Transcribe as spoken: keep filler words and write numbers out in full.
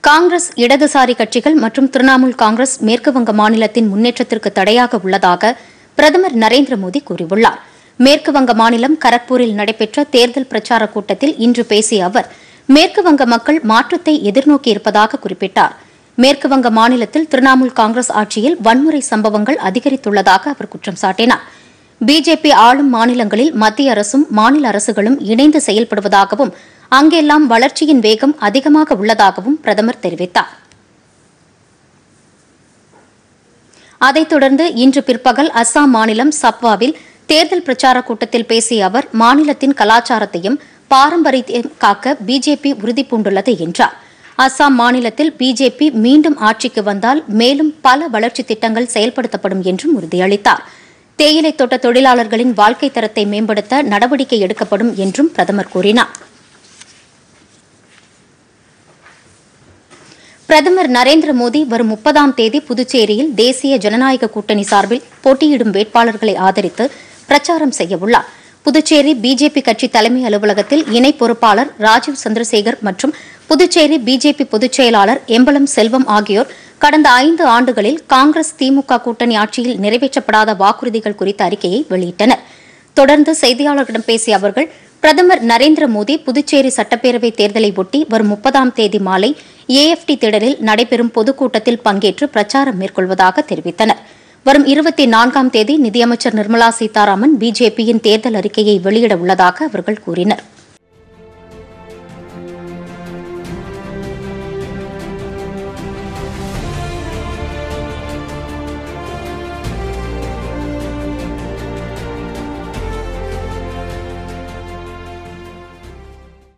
காங்கிரஸ், இடதுசாரி கட்சிகள் மற்றும் திரிணாமுல் காங்கிரஸ் மேற்குவங்க மாநிலத்தின் முன்னேற்றத்திற்கு தடையாக உள்ளதாக பிரதமர் நரேந்திர மோடி கூறியுள்ளார். மேற்குவங்க மாநிலம் கரக்பூரில் நடைபெற்ற தேர்தல் பிரச்சாரக் கூட்டத்தில் இன்று பேசிய அவர், மேற்குவங்க மக்கள் மாற்றத்தை எதிர்நோக்கியிருப்பதாக குறிப்பிட்டார். மேற்குவங்க மாநிலத்தில் திரிணாமுல் காங்கிரஸ் ஆட்சியில் வன்முறை சம்பவங்கள் அதிகரித்துள்ளதாக அவர் குற்றம் சாட்டினார். பிஜேபி ஆளும் மாநிலங்களில் மத்திய அரசும் மாநில அரசுகளும் இணைந்து செயல்படுவதாகவும் அங்கெல்லாம் வளர்ச்சியின் வேகம் அதிகமாக உள்ளதாகவும் பிரதமர் தெரிவித்தார். அதைத் தொடர்ந்து இன்று பிற்பகல் அஸ்ஸாம் மாநிலம் சப்வாவில் தேர்தல் பிரச்சாரக் கூட்டத்தில் பேசிய அவர், மாநிலத்தின் கலாச்சாரத்தையும் பாரம்பரியத்தையும் காக்க பிஜேபி உறுதிபூண்டுள்ளது என்றார். அஸ்ஸாம் மாநிலத்தில் பிஜேபி மீண்டும் ஆட்சிக்கு வந்தால் மேலும் பல வளர்ச்சித் திட்டங்கள் செயல்படுத்தப்படும் என்றும் உறுதியளித்தார். தேயிலை தோட்ட தொழிலாளர்களின் வாழ்க்கை தரத்தை மேம்படுத்த நடவடிக்கை எடுக்கப்படும் என்றும் பிரதமர் கூறினார். பிரதமர் நரேந்திர மோடி வரும் முப்பதாம் தேதி புதுச்சேரியில் தேசிய ஜனநாயக கூட்டணி சார்பில் போட்டியிடும் வேட்பாளர்களை ஆதரித்து பிரச்சாரம் செய்யவுள்ளார். புதுச்சேரி பிஜேபி கட்சி தலைமை அலுவலகத்தில் இணை பொறுப்பாளர் ராஜீவ் சந்திரசேகர் மற்றும் புதுச்சேரி பிஜேபி பொதுச் செயலாளர் எம்பலம் செல்வம் ஆகியோர் கடந்த ஐந்து ஆண்டுகளில் காங்கிரஸ் திமுக கூட்டணி ஆட்சியில் நிறைவேற்றப்படாத வாக்குறுதிகள் குறித்த அறிக்கையை வெளியிட்டனர். தொடர்ந்து செய்தியாளர்களிடம் பேசிய அவர்கள், பிரதமர் நரேந்திர மோடி புதுச்சேரி சட்டப்பேரவைத் தேர்தலை ஒட்டி வரும் முப்பதாம் தேதி மாலை ஏஎஃப்டி திடலில் நடைபெறும் பொதுக்கூட்டத்தில் பங்கேற்று பிரச்சாரம் மேற்கொள்வதாக தெரிவித்தனர். வரும் இருபத்தி நான்காம் தேதி நிதியமைச்சர் நிர்மலா சீதாராமன் பிஜேபியின் தேர்தல் அறிக்கையை வெளியிட உள்ளதாக அவர்கள் கூறினர்.